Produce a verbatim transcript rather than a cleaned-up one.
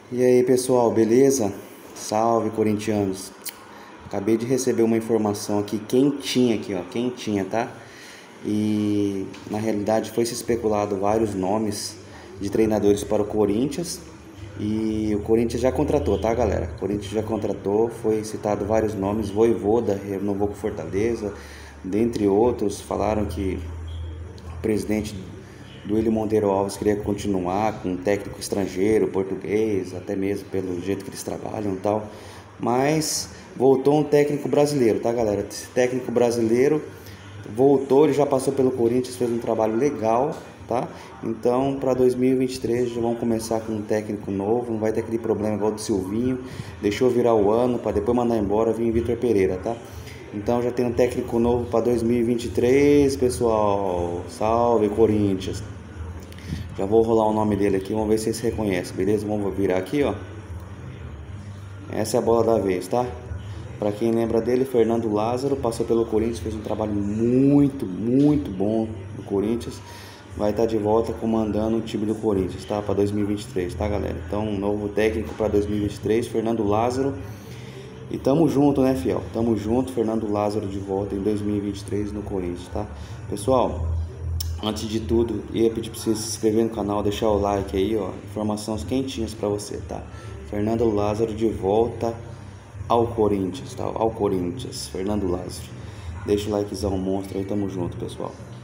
E aí pessoal, beleza? Salve corintianos! Acabei de receber uma informação aqui quentinha aqui, ó, quentinha, tá? E na realidade foi se especulado vários nomes de treinadores para o Corinthians e o Corinthians já contratou, tá, galera? O Corinthians já contratou, foi citado vários nomes, Vojvoda renovou com Fortaleza, dentre outros. Falaram que o presidente do Willian Monteiro Alves queria continuar com um técnico estrangeiro, português, até mesmo pelo jeito que eles trabalham e tal. Mas voltou um técnico brasileiro, tá, galera? Esse técnico brasileiro voltou, ele já passou pelo Corinthians, fez um trabalho legal, tá? Então, para dois mil e vinte e três já vamos começar com um técnico novo, não vai ter aquele problema igual do Silvinho, deixou virar o ano para depois mandar embora, vir Vitor Pereira, tá? Então já tem um técnico novo para dois mil e vinte e três, pessoal. Salve Corinthians. Já vou rolar o nome dele aqui, vamos ver se vocês reconhecem, beleza? Vamos virar aqui, ó. Essa é a bola da vez, tá? Para quem lembra dele, Fernando Lázaro passou pelo Corinthians, fez um trabalho muito, muito bom no Corinthians. Vai estar de volta comandando o time do Corinthians, tá? Para dois mil e vinte e três, tá, galera? Então, um novo técnico para dois mil e vinte e três, Fernando Lázaro. E tamo junto, né, fiel? Tamo junto, Fernando Lázaro de volta em dois mil e vinte e três no Corinthians, tá? Pessoal, antes de tudo, ia pedir pra você se inscrever no canal, deixar o like aí, ó. Informações quentinhas pra você, tá? Fernando Lázaro de volta ao Corinthians, tá? Ao Corinthians, Fernando Lázaro. Deixa o likezão monstro aí, tamo junto, pessoal.